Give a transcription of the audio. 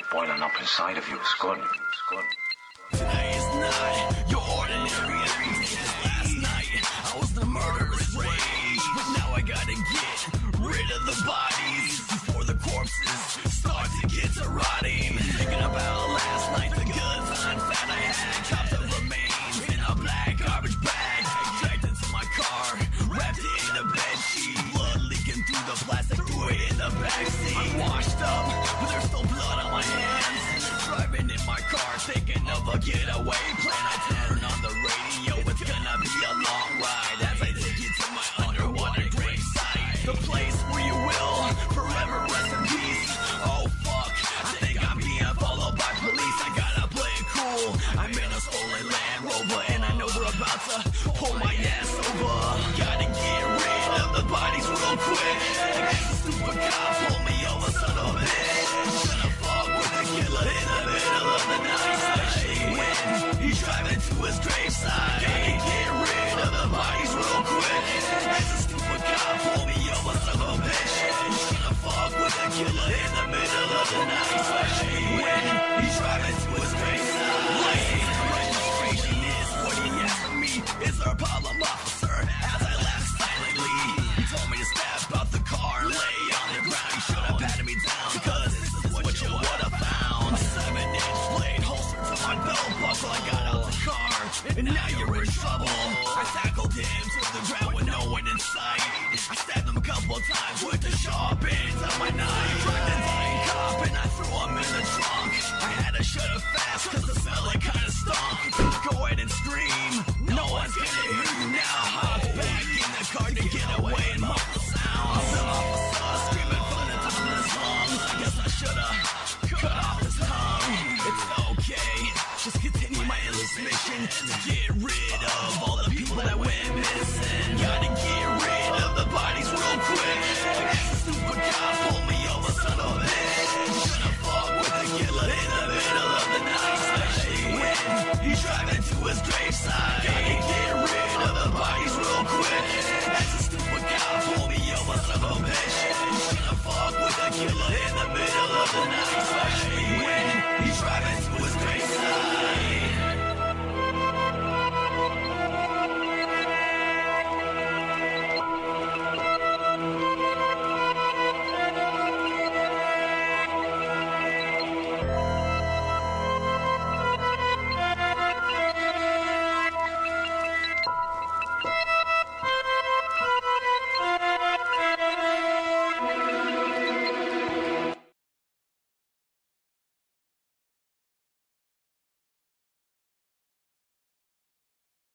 boiling up inside of you. It's good. It's good. Today is not your ordinary everyday. Last night I was the murderous rage, but now I gotta get rid of the bodies before the corpses start to get to rotting. Thinking about last night, the good fine fat I had, chopped up remains in a black garbage bag, dragged into my car, wrapped it in a bed sheet, blood leaking through the plastic, threw it in the backseat. I'm washed up, but there's still blood on my hands. Driving in my car, thinking of a getaway plan. I turn on the radio, it's gonna be a long ride as I take you to my underwater gravesite, the place where you will forever rest in peace. Oh fuck, I think I'm being followed by police. I gotta play it cool, I'm in a stolen Land Rover, and I know they're about to pull my ass over. Gotta get rid of the bodies real quick. This stupid cop pulled me over, son of a bitch. Gonna fuck with the killer in the middle of the night, especially when he's driving to his graveside. Gotta get rid of the bodies real quick. This stupid cop pulled me over, son of a bitch. Gonna fuck with the killer in the middle of the night, especially when he's driving to his graveside. Registration is what he asked of me. Is there a problem, officer? As I laughed silently, he told me to step out the car and lay on the ground. He should have patted me down, cause this is what you would have found. A 7-inch blade holstered to my belt buckle. I got out the car, and now you're in trouble. I tackled him to the ground with no one in sight. I stabbed him a couple of times with the sharp ends of my knife. Dragged the dying cop and I threw him in the trunk. I had to shut it fast cause the smell it kinda stunk. Go ahead and scream, no one's gonna hear you now. Hop back in the car to get away and muff the sounds. The officer screaming from the top of his lungs. I guess I should've cut off his tongue. It's okay, just continue my endless mission to get rid of all the people that went missing. Gotta get rid of the bodies real quick. Stupid cop